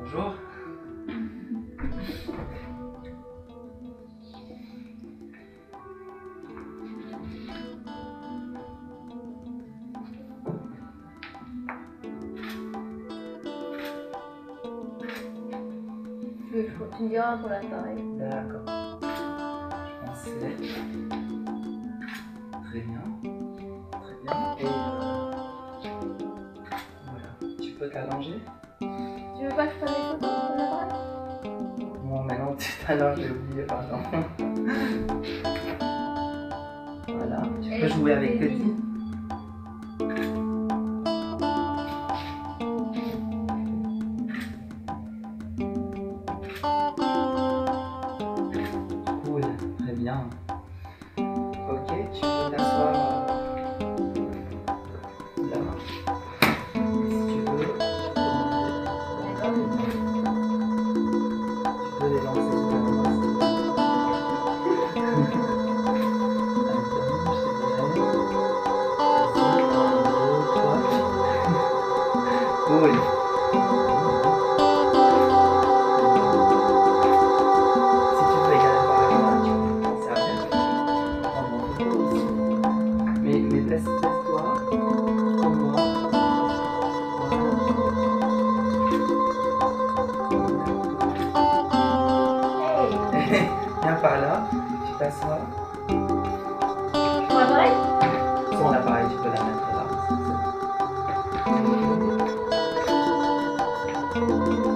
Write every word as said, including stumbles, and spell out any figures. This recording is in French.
Bonjour. Tu me diras pour l'appareil. D'accord. Je pensais. Très bien. Très bien. Et euh, voilà. Tu peux t'allonger? Tu veux pas que je prenne des photos pour l'appareil? Non, mais non, tu t'allonges, j'ai oublié, pardon. Voilà. Tu peux jouer avec Teddy. Cool, très bien. Ok, tu peux t'asseoir là. Et si tu veux, tu peux enlever. Tu peux les lancer sur la main si tu veux. Cool. Si tu veux égaler par là, tu peux t'en servir. Prendre en photo aussi. Mais, mais laisse, laisse-toi comme moi. Hey. Viens par là, tu t'assois. Pour l'appareil? Sur l'appareil, tu peux la mettre là.